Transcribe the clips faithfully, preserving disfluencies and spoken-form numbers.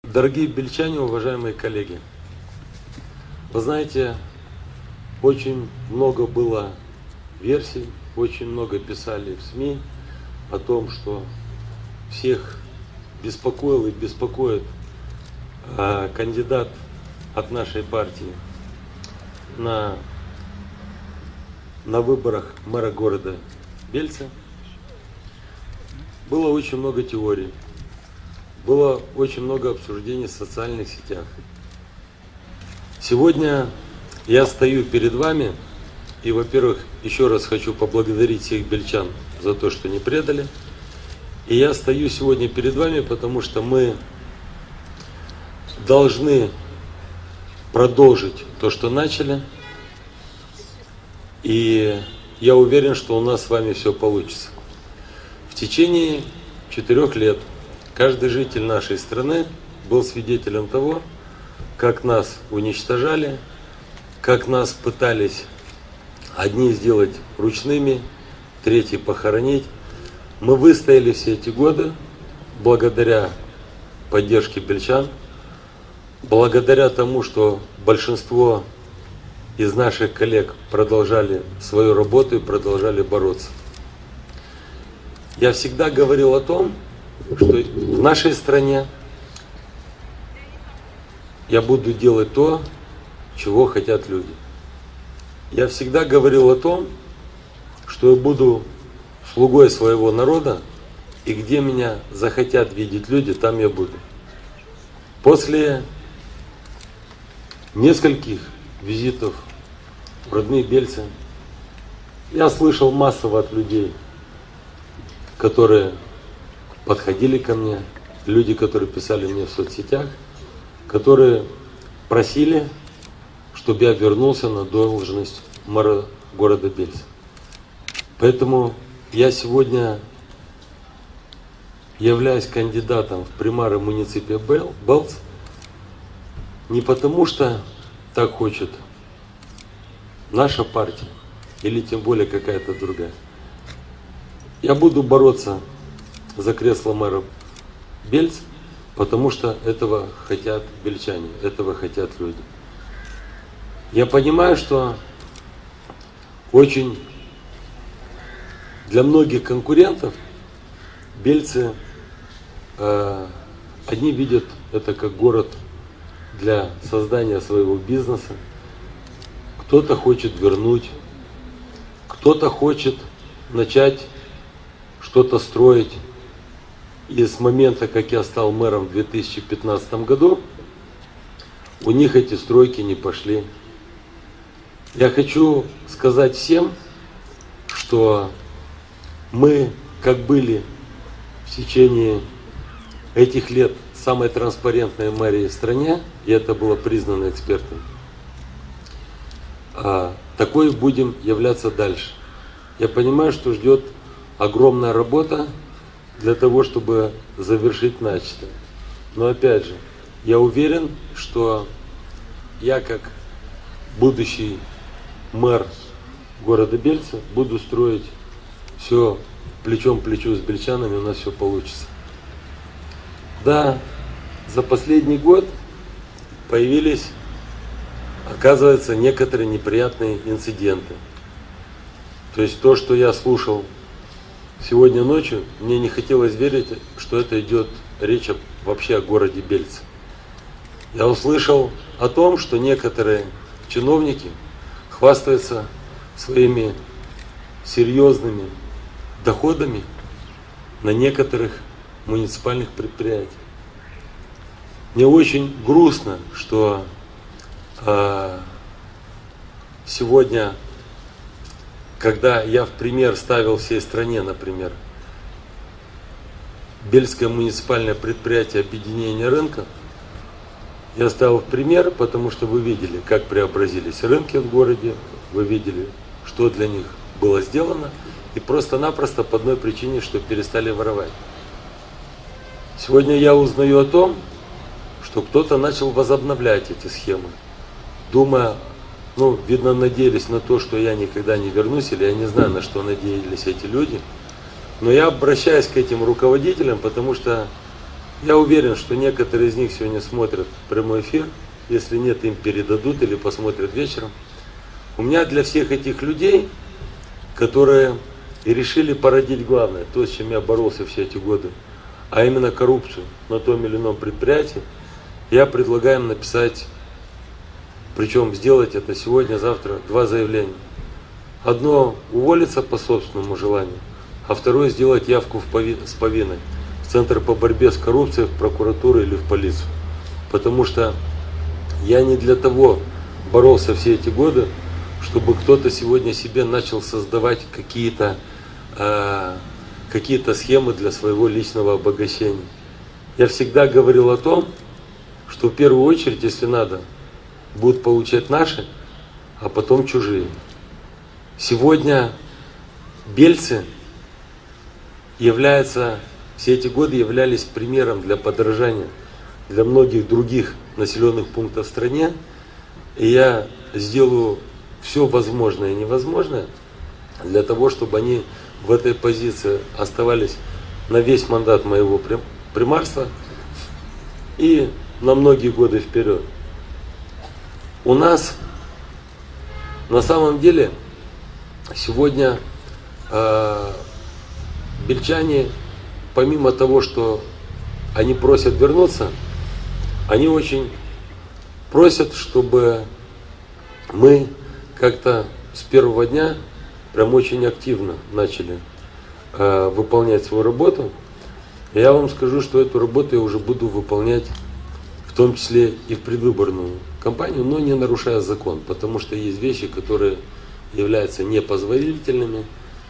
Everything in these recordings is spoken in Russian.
Дорогие бельчане, уважаемые коллеги, вы знаете, очень много было версий, очень много писали в СМИ о том, что всех беспокоил и беспокоит а, кандидат от нашей партии на, на выборах мэра города Бельца. Было очень много теорий. Было очень много обсуждений в социальных сетях. Сегодня я стою перед вами и, во-первых, еще раз хочу поблагодарить всех бельчан за то, что не предали. И я стою сегодня перед вами, потому что мы должны продолжить то, что начали. И я уверен, что у нас с вами все получится. В течение четырех лет каждый житель нашей страны был свидетелем того, как нас уничтожали, как нас пытались одни сделать ручными, третьи похоронить. Мы выстояли все эти годы благодаря поддержке бельчан, благодаря тому, что большинство из наших коллег продолжали свою работу и продолжали бороться. Я всегда говорил о том, что в нашей стране я буду делать то, чего хотят люди. Я всегда говорил о том, что я буду слугой своего народа, и где меня захотят видеть люди, там я буду. После нескольких визитов в родные Бельцы я слышал массово от людей, которые подходили ко мне, люди, которые писали мне в соцсетях, которые просили, чтобы я вернулся на должность мэра города Бельца. Поэтому я сегодня являюсь кандидатом в примары муниципия Белц не потому, что так хочет наша партия или тем более какая-то другая. Я буду бороться за кресло мэра Бельц, потому что этого хотят бельчане, этого хотят люди. Я понимаю, что очень для многих конкурентов Бельцы э, одни видят это как город для создания своего бизнеса, кто-то хочет вернуть, кто-то хочет начать что-то строить. И с момента, как я стал мэром в две тысячи пятнадцатом году, у них эти стройки не пошли. Я хочу сказать всем, что мы, как были в течение этих лет самой транспарентной мэрией в стране, и это было признано экспертами, такой будем являться дальше. Я понимаю, что ждет огромная работа для того, чтобы завершить начатое. Но опять же, я уверен, что я, как будущий мэр города Бельца, буду строить все плечом к плечу с бельчанами, у нас все получится. Да, за последний год появились, оказывается, некоторые неприятные инциденты. То есть то, что я слушал сегодня ночью, мне не хотелось верить, что это идет речь вообще о городе Бельце. Я услышал о том, что некоторые чиновники хвастаются своими серьезными доходами на некоторых муниципальных предприятиях. Мне очень грустно, что э, сегодня, когда я в пример ставил всей стране, например, Бельское муниципальное предприятие объединения рынков, я ставил в пример, потому что вы видели, как преобразились рынки в городе, вы видели, что для них было сделано, и просто-напросто по одной причине, что перестали воровать. Сегодня я узнаю о том, что кто-то начал возобновлять эти схемы, думая, ну, видно, надеялись на то, что я никогда не вернусь, или я не знаю, на что надеялись эти люди. Но я обращаюсь к этим руководителям, потому что Я уверен, что некоторые из них сегодня смотрят прямой эфир. Если нет, им передадут или посмотрят вечером. У меня для всех этих людей, которые и решили породить главное, то, с чем я боролся все эти годы, а именно коррупцию на том или ином предприятии, я предлагаю им написать, причем сделать это сегодня, завтра, два заявления. Одно – уволиться по собственному желанию, а второе – сделать явку в пови... с повинной в Центр по борьбе с коррупцией, в прокуратуру или в полицию. Потому что я не для того боролся все эти годы, чтобы кто-то сегодня себе начал создавать какие-то э, какие-то схемы для своего личного обогащения. Я всегда говорил о том, что в первую очередь, если надо, будут получать наши, а потом чужие. Сегодня Бельцы являются, все эти годы являлись примером для подражания для многих других населенных пунктов в стране. И я сделаю все возможное и невозможное для того, чтобы они в этой позиции оставались на весь мандат моего примарства и на многие годы вперед. У нас на самом деле сегодня э, бельчане, помимо того, что они просят вернуться, они очень просят, чтобы мы как-то с первого дня прям очень активно начали э, выполнять свою работу. И я вам скажу, что эту работу я уже буду выполнять в том числе и в предвыборную кампанию, но не нарушая закон, потому что есть вещи, которые являются непозволительными.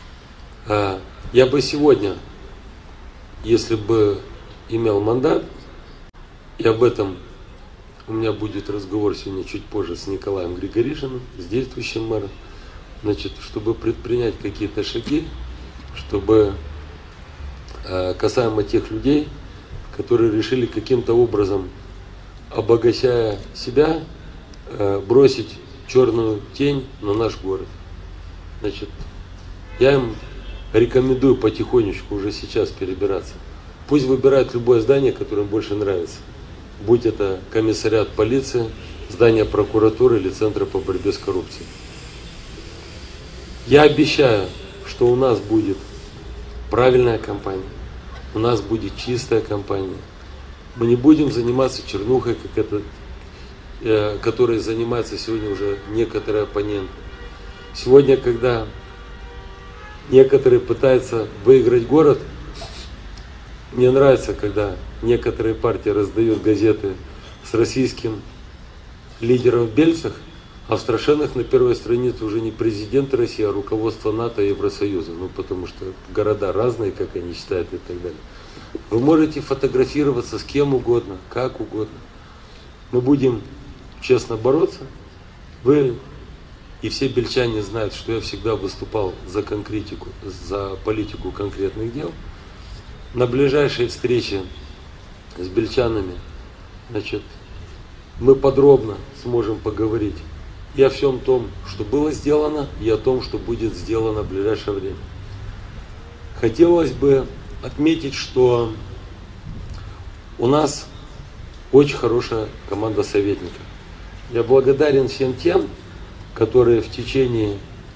Э, я бы сегодня, если бы имел мандат, и об этом у меня будет разговор сегодня чуть позже с Николаем Григоришиным, с действующим мэром, значит, чтобы предпринять какие-то шаги, чтобы э, касаемо тех людей, которые решили каким-то образом, обогащая себя, э, бросить черную тень на наш город. Значит, я им рекомендую потихонечку уже сейчас перебираться. Пусть выбирают любое здание, которое им больше нравится. Будь это комиссариат полиции, здание прокуратуры или Центра по борьбе с коррупцией. Я обещаю, что у нас будет правильная кампания, у нас будет чистая кампания. Мы не будем заниматься чернухой, как это, э, которой занимаются сегодня уже некоторые оппоненты. Сегодня, когда некоторые пытаются выиграть город, мне нравится, когда некоторые партии раздают газеты с российским лидером в Бельцах, а в Страшенах на первой странице уже не президент России, а руководство НАТО и Евросоюза. Ну, потому что города разные, как они считают, и так далее. Вы можете фотографироваться с кем угодно, как угодно. Мы будем честно бороться. Вы и все бельчане знают, что я всегда выступал за конкретику, за политику конкретных дел. На ближайшей встрече с бельчанами, значит, мы подробно сможем поговорить и о всем том, что было сделано, и о том, что будет сделано в ближайшее время. Хотелось бы отметить, что у нас очень хорошая команда советников. Я благодарен всем тем, которые в течение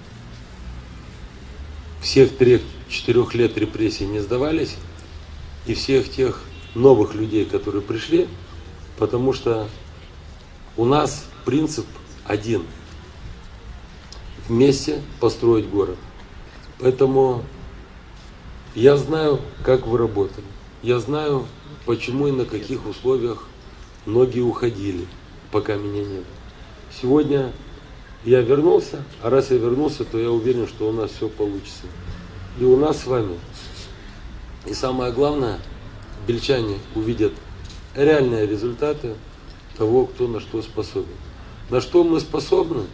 всех трех-четырех лет репрессий не сдавались, и всех тех новых людей, которые пришли, потому что у нас принцип один – вместе построить город. Поэтому я знаю, как вы работали, я знаю, почему и на каких условиях многие уходили, пока меня не было. Сегодня я вернулся, а раз я вернулся, то я уверен, что у нас все получится. И у нас с вами. И самое главное, бельчане увидят реальные результаты того, кто на что способен. На что мы способны,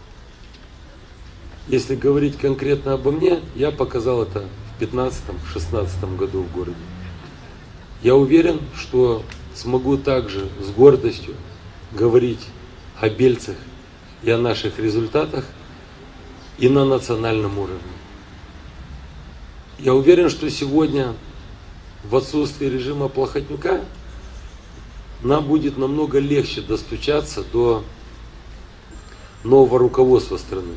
если говорить конкретно обо мне, я показал это в пятнадцатом-шестнадцатом году в городе. Я уверен, что смогу также с гордостью говорить о бельцах и о наших результатах и на национальном уровне. Я уверен, что сегодня в отсутствие режима Плохотнюка нам будет намного легче достучаться до нового руководства страны.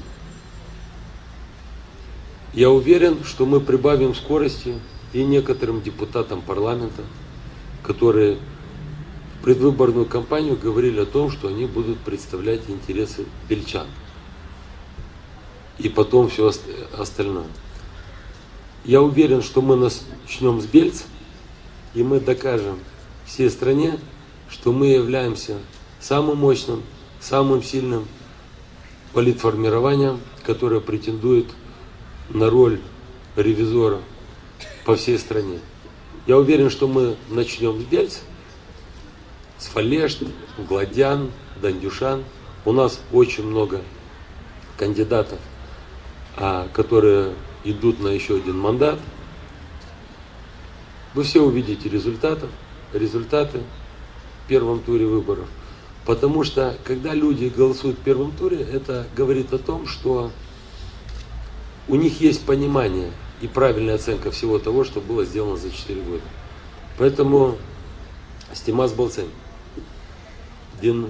Я уверен, что мы прибавим скорости и некоторым депутатам парламента, которые в предвыборную кампанию говорили о том, что они будут представлять интересы бельчан. И потом все остальное. Я уверен, что мы начнем с Бельц, и мы докажем всей стране, что мы являемся самым мощным, самым сильным политформированием, которое претендует на роль ревизора по всей стране. Я уверен, что мы начнем с Бельц, с Фалешт, Гладян, Дандюшан. У нас очень много кандидатов, которые идут на еще один мандат. Вы все увидите результаты, результаты в первом туре выборов. Потому что, когда люди голосуют в первом туре, это говорит о том, что у них есть понимание и правильная оценка всего того, что было сделано за четыре года. Поэтому стимас балцем. Din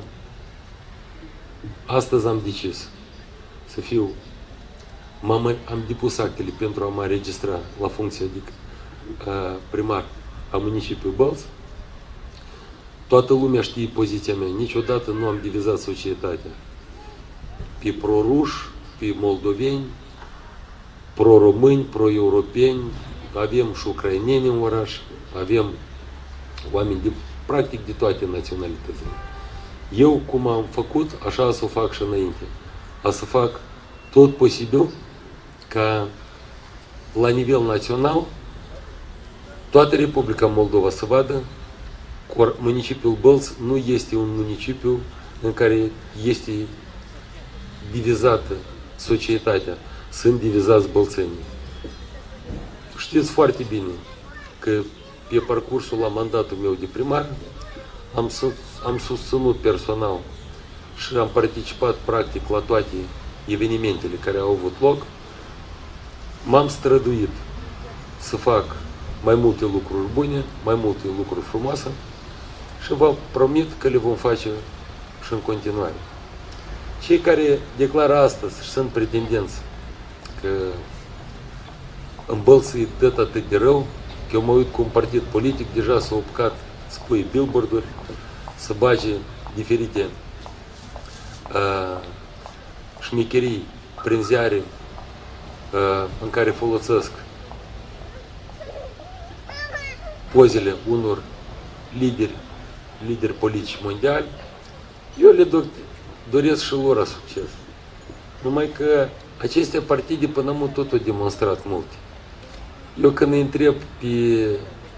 astăzi am decis să fiu, m-am, am depus actele pentru a mă înregistra la funcția de uh, primar a municipiului Bălți. Toată lumea știe poziția mea. Niciodată nu am divizat societatea pe pro-ruși, pe moldoveni, pro-români, pro-europeni. Avem și ucraineni în oraș, avem oameni de, practic de toate naționalitățile. Eu, cum am făcut, așa să o fac și înainte. A să fac tot posibil ca la nivel național toată Republica Moldova să vadă că municipiul Bălți nu este un municipiu în care este divizată societatea, sunt divizați bălțenii. Știți foarte bine că pe parcursul la mandatul meu de primar am, am susținut personal și am participat practic la toate evenimentele care au avut loc. M-am străduit să fac mai multe lucruri bune, mai multe lucruri frumoase și vă promit că le vom face și în continuare. Cei care declară astăzi și sunt pretendenți că în Bălți e tot atât de rău, că eu mă uit cu un partid politic deja s-a apucat să pui billboard-uri, să bage diferite uh, șmecherii prin ziare uh, în care folosesc pozele unor lideri, lideri politici mondiali. Eu le doresc și lor succes. Numai că aceste partide până acum tot au demonstrat multe. Eu când îi întreb pe,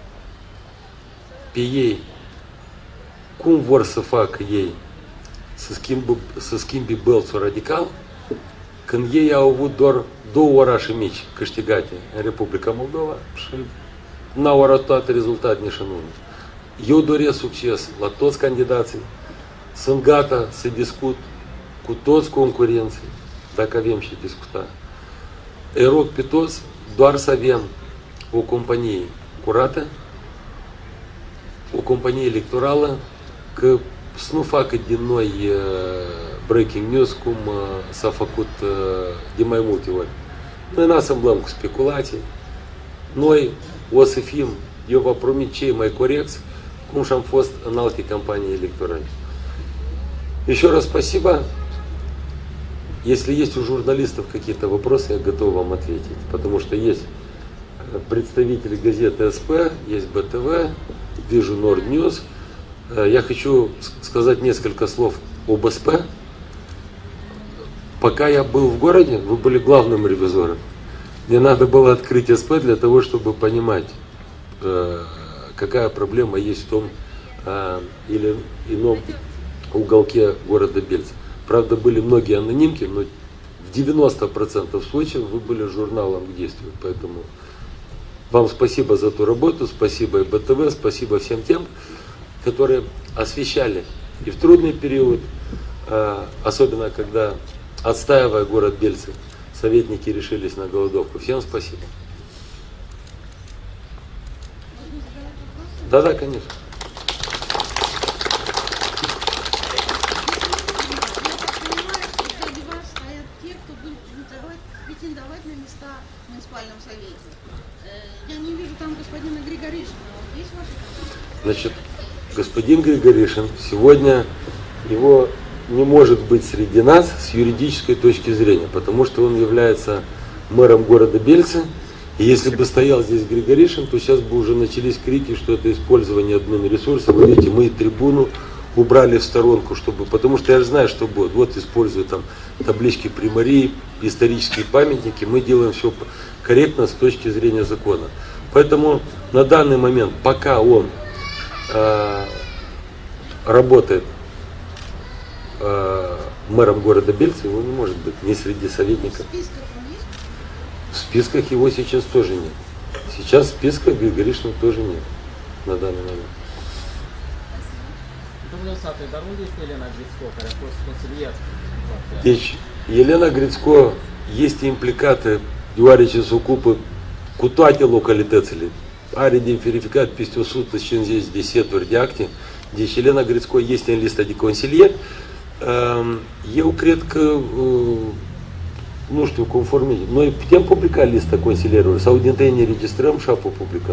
pe ei cum vor să facă ei să schimbe, să schimbe Bălțul radical, când ei au avut doar două orașe mici câștigate în Republica Moldova și n-au arătat rezultat nici în unul. Eu doresc succes la toți candidații, sunt gata să discut cu toți concurenții, dacă avem și discuta. Îi rog pe toți doar să avem o companie curată, o companie electorală, că să nu facă din noi uh, breaking news cum uh, s-a făcut uh, de mai multe ori. Noi nu asamblăm cu speculații, noi o să fim, eu vă promit, cei mai corecți, cum și-am fost în alte campanii electorale. Еще раз спасибо. Если есть у журналистов какие-то вопросы, я готов вам ответить. Потому что есть представители газеты СП, есть БТВ, вижу Nord News. Я хочу сказать несколько слов об СП. Пока я был в городе, вы были главным ревизором. Мне надо было открыть СП для того, чтобы понимать, какая проблема есть в том или ином уголке города Бельц. Правда, были многие анонимки, но в девяноста процентах случаев вы были журналом к действию. Поэтому вам спасибо за ту работу, спасибо и БТВ, спасибо всем тем, которые освещали и в трудный период, особенно когда, отстаивая город Бельцы, советники решились на голодовку. Всем спасибо. Да, да, конечно. Претендовать на места в муниципальном совете. Я не вижу там господина Григоришина. Есть ваши? Значит, господин Григоришин сегодня, его не может быть среди нас с юридической точки зрения, потому что он является мэром города Бельцы. И если бы стоял здесь Григоришин, то сейчас бы уже начались крики, что это использование админ-ресурсов. Вы видите, мы трибуну убрали в сторонку, чтобы, потому что я же знаю, что будет. Вот используя там таблички примарии, исторические памятники, мы делаем все корректно с точки зрения закона. Поэтому на данный момент, пока он э, работает э, мэром города Бельцы, его не может быть ни среди советников. В списках его сейчас тоже нет. Сейчас в списках Григоришина тоже нет на данный момент. Deci, Elena Gritsco este implicată, deoarece se ocupă cu toate localitățile. Are de verificat peste o sută cincizeci de seturi de acte. Deci Elena Gritsco este în lista de consilieri. Eu cred că, nu știu, conform, noi putem publica lista consilierilor sau din tăi ne registrăm și apoi publicăm.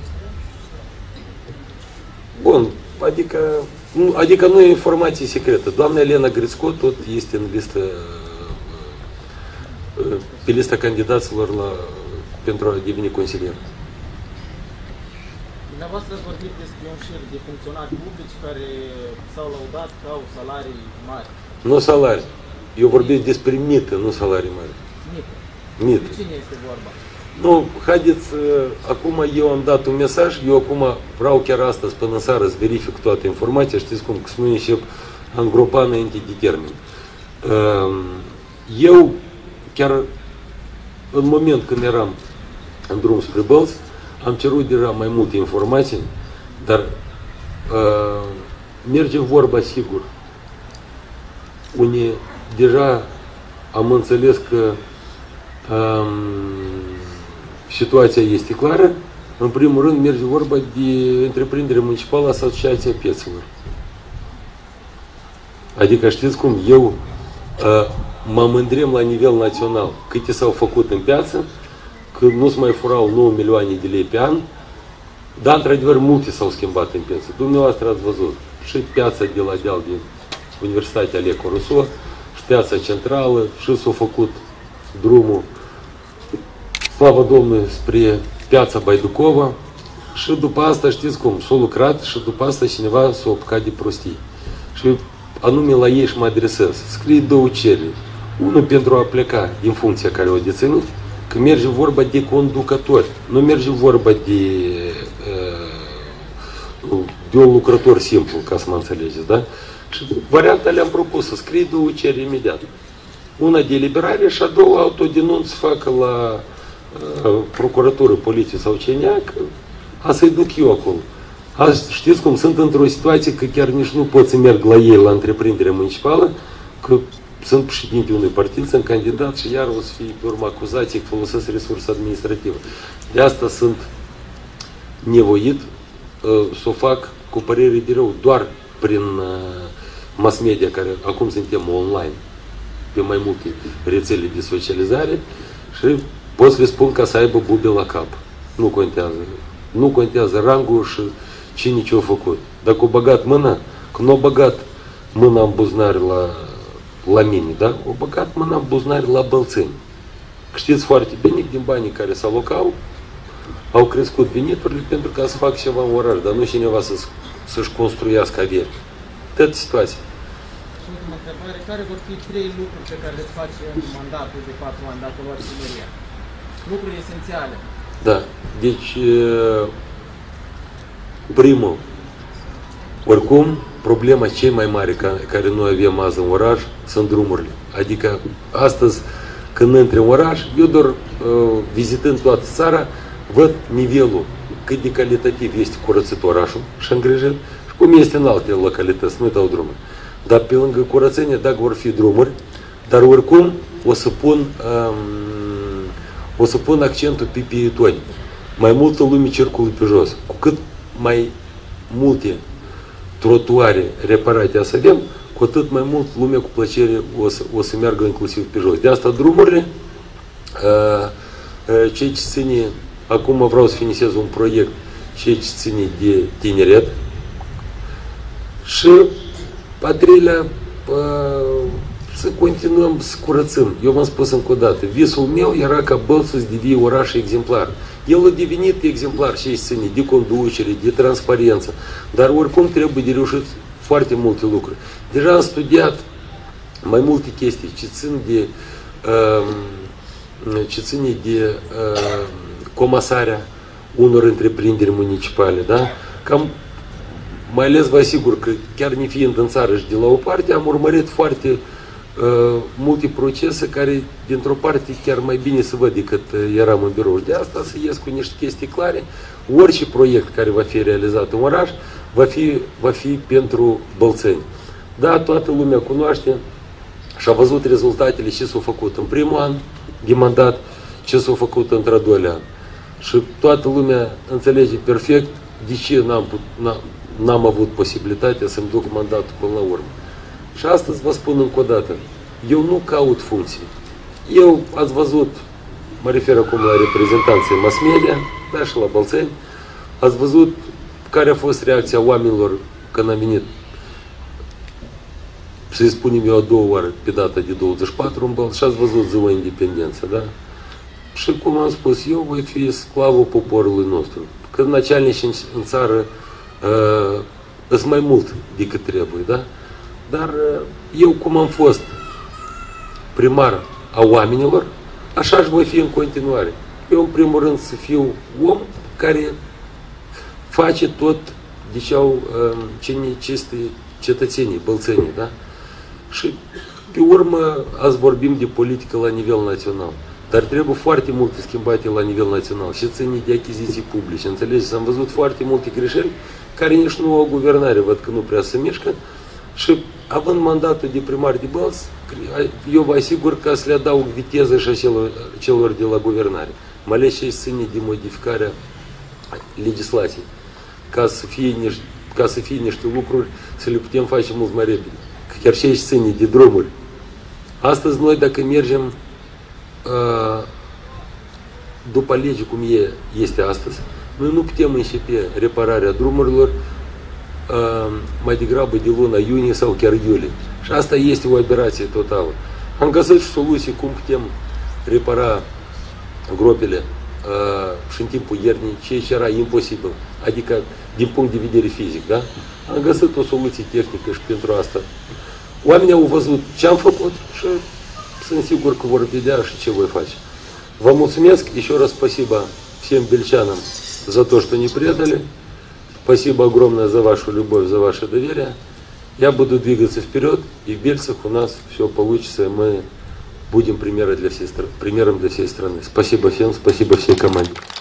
Bun, adică Adică nu e informație secretă. Doamna Elena Gritsco tot este în listă, pe lista candidaților la, pentru a deveni consilier. Dumneavoastră ați vorbit despre un șir de funcționari publici care s-au laudat că au salarii mari. Nu salarii. Eu vorbesc despre mită, nu salarii mari. Mită. Mită. De cine este vorba? Nu, haideți, acum eu am dat un mesaj, eu acum vreau chiar astăzi până în seară să verific toată informația, știți cum, că să nu încep a îngropa înainte de termen. Eu, chiar în moment când eram în drum spre Bălți, am cerut deja mai multe informații, dar uh, merge vorba sigur. Unii deja am înțeles că um, situația este clară. În primul rând merge vorba de întreprindere municipală, Asociația Piețelor. Adică știți cum, eu uh, mă mândrem la nivel național câte s-au făcut în piață, că nu se mai furau nouă milioane de lei pe an, dar într-adevăr multe s-au schimbat în piață. Dumneavoastră ați văzut și piața de la deal din Universitatea Aleco Rousseau, și piața centrală, și s-a făcut drumul, slavă Domnului, spre piața Baiducova, și după asta știți cum, s-a lucrat și după asta cineva s-a apucat de prostii. Și anume la ei și mă adresez. Scrie două cereri. Unul pentru a pleca din funcția care o deține, că merge vorba de conducători, nu merge vorba de, de un lucrător simplu, ca să mă înțelegeți, da? Și varianta le-am propus să scrie două cereri imediat. Una de eliberare și a doua autodenunț să facă la uh, procuratură, poliție sau C N A, că a să-i duc eu acolo. Azi, știți cum, sunt într-o situație că chiar nici nu pot să merg la ei, la întreprinderea municipală, că sunt președinte unui partid, sunt candidat și iar o să fie pe urmă acuzații că folosesc resurse administrative. De asta sunt nevoit uh, să o fac cu părere de rău, doar prin uh, mass media, care acum suntem online, pe mai multe rețele de socializare și pot să le spun ca să aibă bube la cap. Nu contează. Nu contează rangul și cine ce-a făcut. Dacă o băgat mâna, când o băgat mâna în buzunar la, la mine, da? O băgat mâna în buzunar la Bălțeni. Știți foarte bine că din banii care se alocau, au crescut veniturile pentru ca să fac ceva în oraș, dar nu cineva să-și să construiască averi. Toată situația. Și ultima întrebare, care vor fi trei lucruri pe care le face în mandatul de patru ani dacă luați primăria? Lucruri esențiale. Da, deci primul, oricum, problema cea mai mare care noi avem azi în oraș sunt drumurile. Adică astăzi, când intri în oraș, eu doar vizitând toată țara, văd nivelul, cât de calitativ este curățit orașul și îngrijit și cum este în alte localități, nu dau drumuri. Dar pe lângă curățenie, dacă vor fi drumuri, dar oricum o să pun um, o să pun accentul pe pietoni. Mai multă lume circulă pe jos. Cu cât mai multe trotuare reparate să avem, cu atât mai mult lumea cu plăcere o să, o să meargă inclusiv pe jos. De asta drumurile, ceea ce ține, acum vreau să finisez un proiect, ceea ce ține de tineret și a treilea, să continuăm să curățăm. Eu v-am spus încă o dată, visul meu era ca Bălți să devie oraș exemplar. El a devenit exemplar și ține de conducere, de transparență, dar oricum trebuie de reușit foarte multe lucruri. Deja am studiat mai multe chestii ce țin de, ce ține de comasarea unor întreprinderi municipale, da? Cam, mai ales vă asigur că chiar ne fiind în țară și de la o parte, am urmărit foarte uh, multe procese care, dintr-o parte, chiar mai bine se văd decât eram în birou. Și de asta să ies cu niște chestii clare. Orice proiect care va fi realizat în oraș va fi, va fi pentru bălțeni. Da, toată lumea cunoaște și a văzut rezultatele ce s-au făcut în primul an de mandat, ce s-au făcut într-al doilea an. Și toată lumea înțelege perfect de ce n-am, n-am avut posibilitatea să-mi duc mandatul până la urmă. Și astăzi vă spun încă o dată, eu nu caut funcții. Eu, ați văzut, mă refer acum la reprezentanții mass media, da, și la Bălțeni, ați văzut care a fost reacția oamenilor când am venit, să-i spunem eu a doua oară, pe data de douăzeci și patru în Bălți, și ați văzut ziua independență, da? Și cum am spus, eu voi fi sclavul poporului nostru. Când начальnici în, în țară uh, sunt mai mult decât trebuie, da? Dar uh, eu cum am fost primar a oamenilor, așa și voi fi în continuare. Eu în primul rând să fiu om care face tot de ce au uh, ce necesită cetățenii, bălțenii, da? Și pe urmă azi vorbim de politică la nivel național. Dar trebuie foarte multe schimbate la nivel național și ține de achiziții publice. Înțelegeți? Am văzut foarte multe greșeli care nici nu au guvernare, văd că nu prea se mișcă. Și având mandatul de primar de Bălți, eu vă asigur că să le adaug viteză și celor, celor de la guvernare. Mai ales și ține de modificarea legislației. Ca să fie niște, ca să fie niște lucruri, să le putem face mult mai repede. Că chiar și aici ține de drumuri. Astăzi noi, dacă mergem după lege cum e, este astăzi, noi nu putem începe repararea drumurilor mai degrabă de luna iunie sau chiar iulie. Și asta este o aberație totală. Am găsit și soluții cum putem repara gropile și în timpul iernii, ceea ce era imposibil, adică din punct de vedere fizic, da? Am găsit o soluție tehnică și pentru asta. Oamenii au văzut ce am făcut și sunt sigur că vor vedea și ce voi face. Vă mulțumesc, еще раз спасибо всем бельчанам за то, что не предали. Спасибо огромное за вашу любовь, за ваше доверие. Я буду двигаться вперед, и в Бельцах у нас все получится, и мы будем примером для всей страны. Спасибо всем, спасибо всей команде.